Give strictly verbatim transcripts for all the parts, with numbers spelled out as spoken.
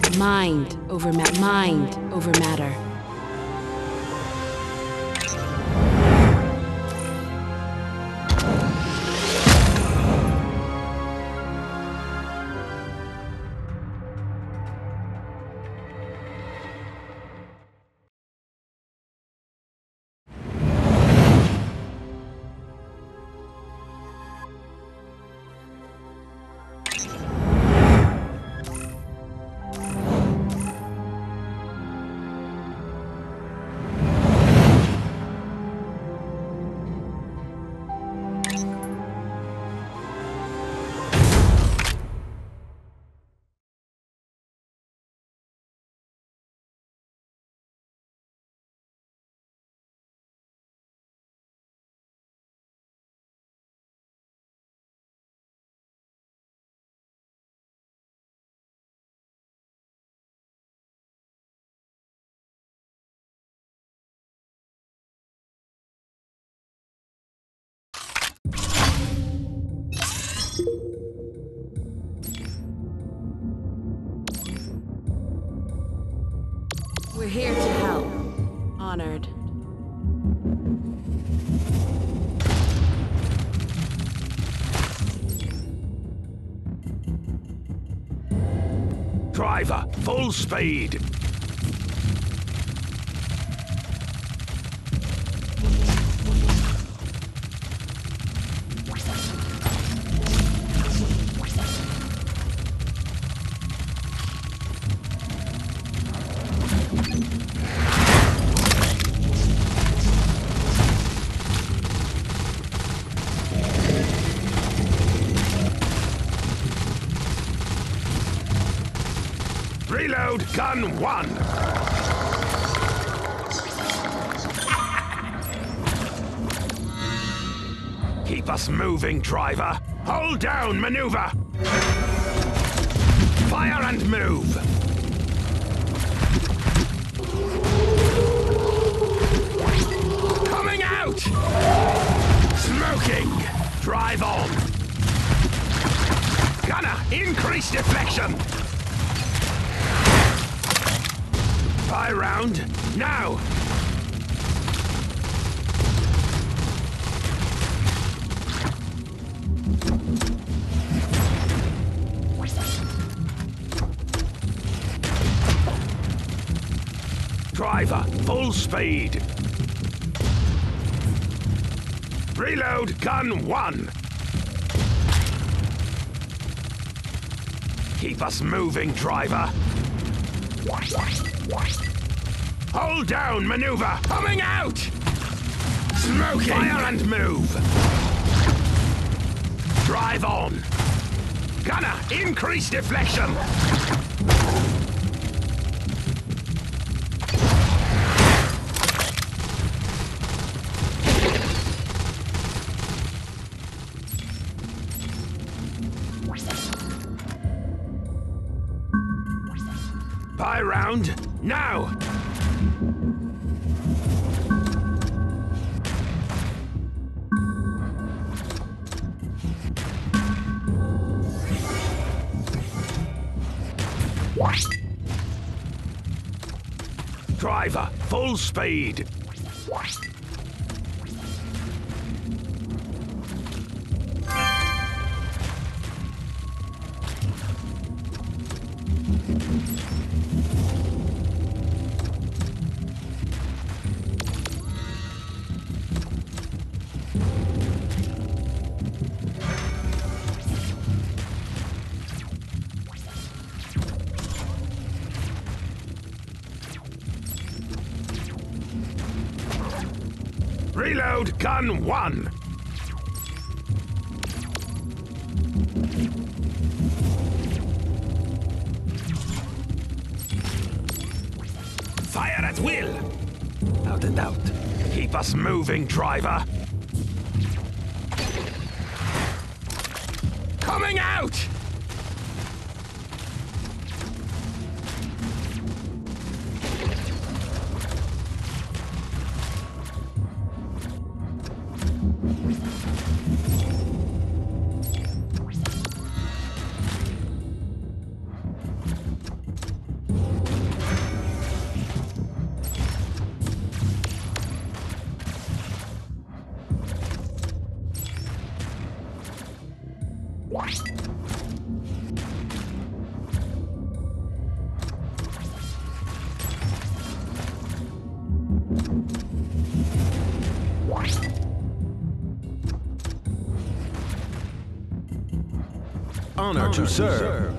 Mind over ma- mind over matter. We're here to help. Honored. Driver, full speed. Reload gun one. Keep us moving, driver. Hold down, maneuver. Fire and move. Coming out. Smoking. Drive on. Gunner, increase deflection. Fire round, now! Driver, full speed! Reload gun one! Keep us moving, driver! Hold down, maneuver! Coming out! Smoking! Fire and move! Drive on! Gunner, increase deflection! Buy round, now! Driver, full speed! Reload gun one! Fire at will! Out and out. Keep us moving, driver! Coming out! Honor, Honor to serve. To serve.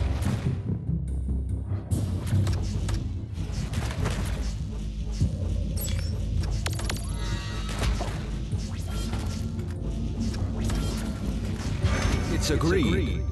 It's agreed. It's agreed.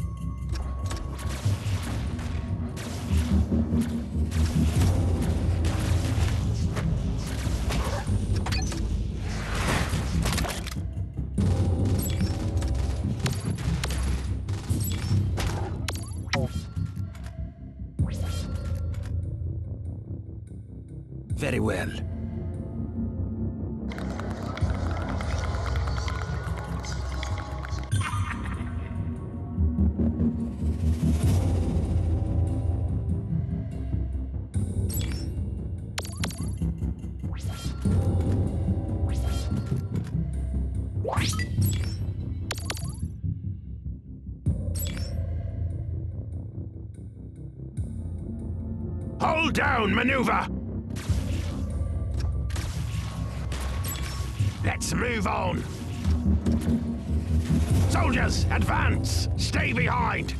Very well. Hold down, maneuver! Let's move on. Soldiers, advance! Stay behind!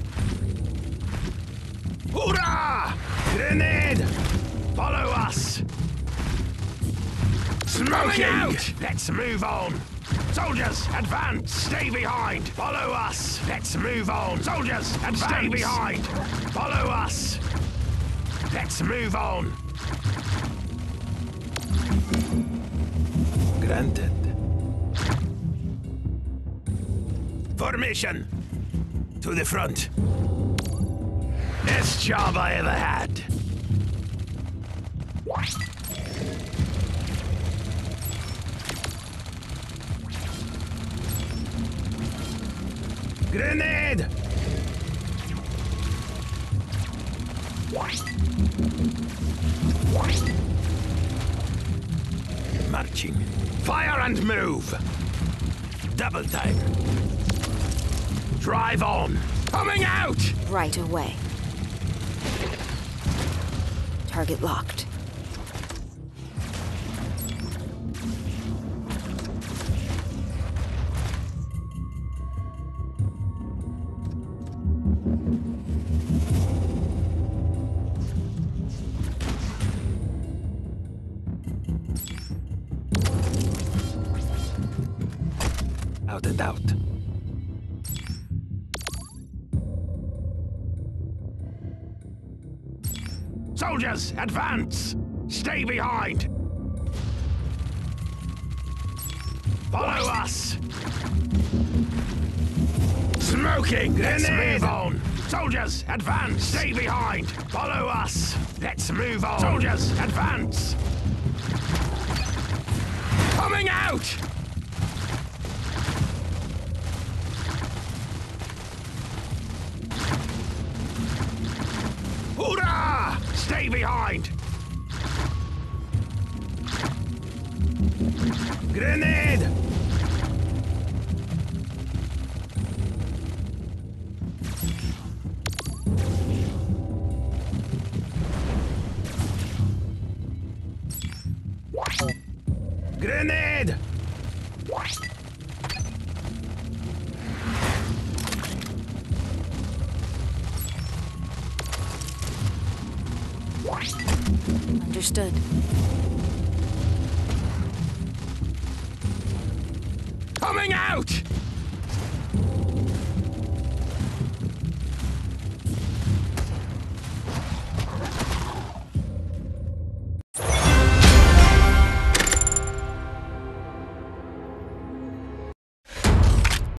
Hoorah! Grenade! Follow us! Smoking out! Let's move on! Soldiers, advance! Stay behind! Follow us! Let's move on! Soldiers, advance! Stay behind! Follow us! Let's move on! Granted. Formation! To the front. Best job I ever had. Grenade! Marching. Fire and move! Double time. Drive on! Coming out! Right away. Target locked. Out and out. Soldiers, advance! Stay behind! Follow us! Smoking! Let's move on! Soldiers, advance! Stay behind! Follow us! Let's move on! Soldiers, advance! Coming out! Hoorah! Stay behind! Grenade! Grenade! Understood. Coming out!